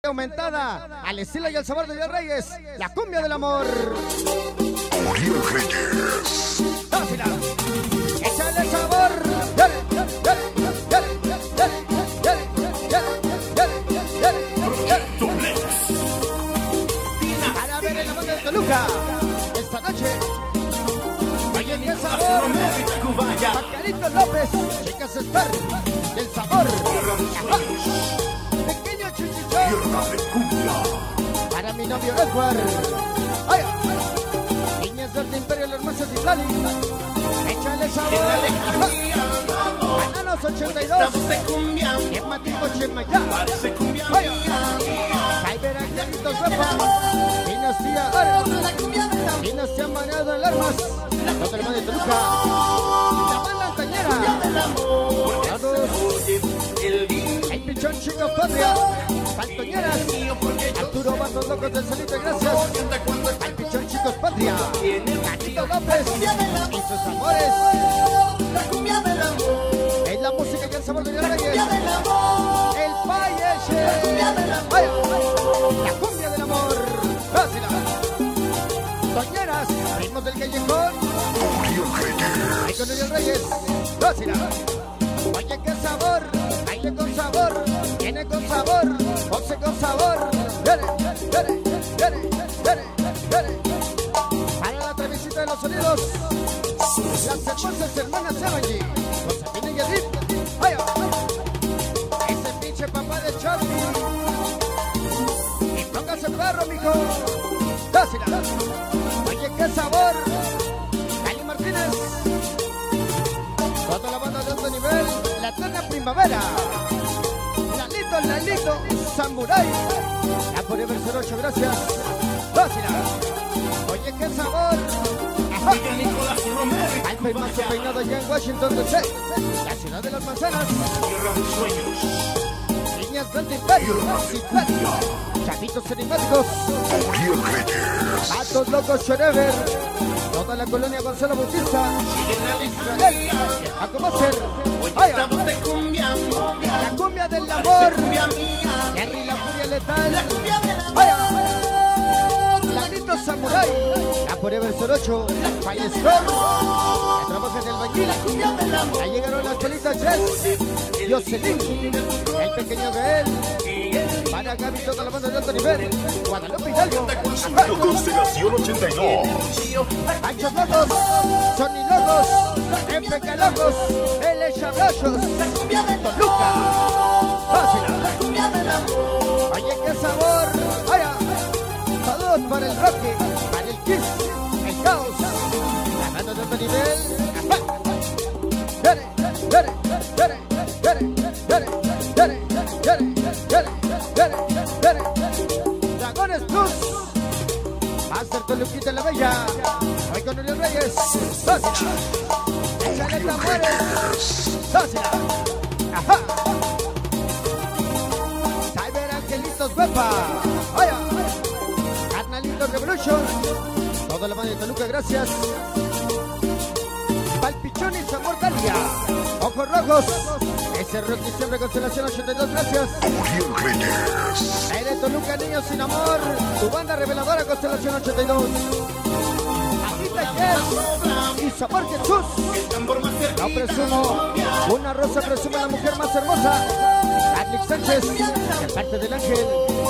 y aumentada, al estilo y el sabor de Uriel Reyes, la cumbia del amor. Uriel Reyes. Dásela, échale sabor. Dale, dale, dale, dale, dale, dale, dale, dale, dale. Para ver el amor de Toluca esta noche. Oye, qué sabor. Pacarito López, chicas Star, el sabor. Pequeño Chuchichón. Para mi novio Edward. Ay, niñas del Imperio, el hermoso Titlali. Échale sabor. Bananos 82. Chema tipo Chemayá. Cyber Angelitos Wepa. Dinastía Oro. Dinastía Manado del Armas. Todo el mundo de Toluca. La banda Cañera. Todos. El pichón Chico Patria. Paltoñeras. Arturo Vasos Locos del Solito, gracias. Al pichón Chicos Patria. Nachito López y sus amores. Es la música y el sabor de Uriel Reyes. El Payeche. La cumbia del amor. Fácil. Toñeras, ritmos del callejón. Ahí con Uriel Reyes. Fácil. Oye, qué sabor. Baile con sabor. Viene con sabor. Once con sabor. Dale, dale, dale, dale, dale. Para la travesita de los sonidos. Las hermosas hermanas Semanji. Josefina y Edith. Ese pinche papá de Charlie. Y póngase perro, mijo. Dásela. Oye, qué sabor. Cali Martínez. Toda la banda de alto nivel. La eterna primavera. Lalito, Samurai. La Forever 08, gracias. Dásela. Oye, qué sabor. Alfa y Mazo peinado allá en Washington DC, la ciudad de las manzanas. Niñas del Imperio, chavitos enigmáticos. Patos locos forever. Toda la colonia Gonzalo Bautista. Israel, a cómo ser. La cumbia del amor. Henry la furia letal. Lalito Samurai. La Forever 08. Firestone. Que trabaja en el bañil. Ya llegaron las chelitas Jess. Jocelyn. El pequeño Gael. Para Gaby, toda la banda de alto nivel. Guadalupe Hidalgo. Constelación 82. Panchos Locos. Sony Locos. FK Locos. L. Chabrochos. Toluca. Fácil. Oye, qué sabor. Vaya. Saludos para el Rocky, para el Kiss, el Caos, la banda de alto nivel. Dale, dale, dale, dale, dale, dale, dale, dale, dale, dale. Dragones Plus, Master Toluquita la Bella. Hoy con Uriel Reyes. Dásela. Échale tambores. Dásela. Ajá. Cyber Angelitos Wepa. Vaya. Carnalitos Revolution. Toda la banda de Toluca, gracias. Palpichón y Sabor Dalia. Ojos Rojos. Ese Rocky siempre Constelación 82, gracias. Uriel Reyes. Aire Toluca, Niños sin Amor. Tu banda reveladora Constelación 82. Agita Jess y Sabor Jesús. No presumo. Una rosa presume la mujer más hermosa. Alex Sánchez. De parte del ángel.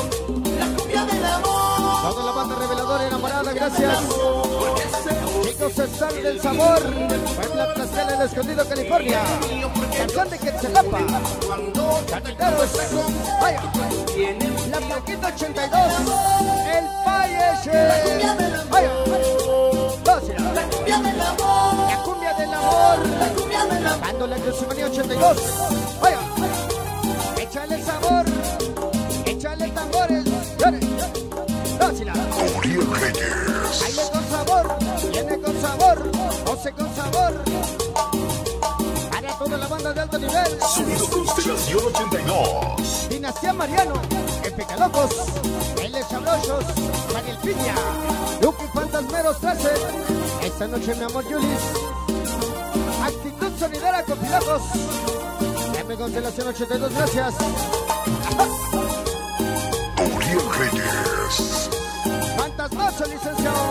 Toda la banda reveladora enamorada, gracias. Chicos Star del sabor. Puebla, Tlaxcala, El Escondido, California. Canción de Quetzalapa. Carniteros. Vaya. La Blanquita 82. El Payeche. Vaya. Dásela. La cumbia del amor. Dando la Crucimanía 82. Vaya. Échale sabor. Échale tambores. Dale. Dásela. Uriel Reyes. Baile con sabor, viene con sabor, José con sabor. Para toda la banda de alto nivel. Sonido Constelación 82. Dinastía Mariano, FK Locos, L. Chabrochos, Daniel Piña, Lucky Fantasmeros 13. Esta noche mi amor Julis. Actitud sonidera con Pilacos. M. Constelación 82, gracias. Uriel Reyes. Fantasmazo, licenciado.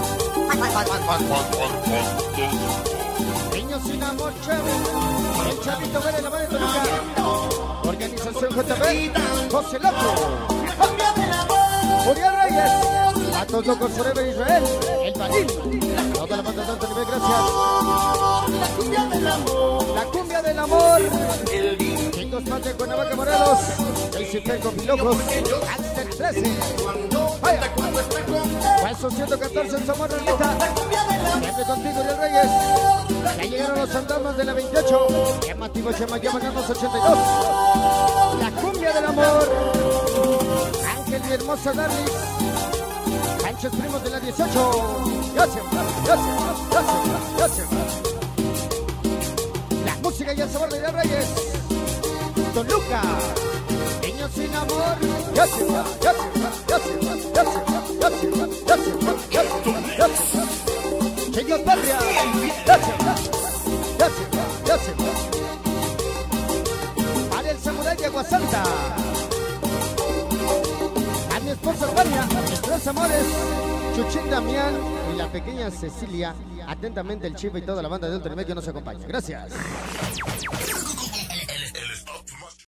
Niños sin amor, chévere. El Chavito Vélez, la mano de Toluca. Organización JB, José Loco. Uriel Reyes. Patos Locos Forever Israel. El Balín. Toda la banda de alto nivel, gracias. La cumbia del amor. Chicos más de Cuernavaca, Morelos. Daisy Fer con Pilocos. Axel 13. Vaya. Paso 114 en Somos Rolita. Siempre contigo, Uriel Reyes. Ya llegaron los fantasmas de la 28. Chema Activo, Chema, ya ganamos 82. La cumbia del amor. Ángel y hermosa Darlis. Sánchez Primos de la 18. Gracias, gracias, gracias, gracias. La música y el sabor de Uriel Reyes. Toluca. Niños sin amor. Gracias, gracias, gracias, gracias, gracias, gracias, gracias. Chicos Patria. Gracias, gracias, gracias. Para el samurái de Aguasanta. A mi esposa Tania, mis tres amores, Chuchín Damián y la pequeña Cecilia. Atentamente el Chivo y toda la banda de Ultra Medio nos acompaña. Gracias.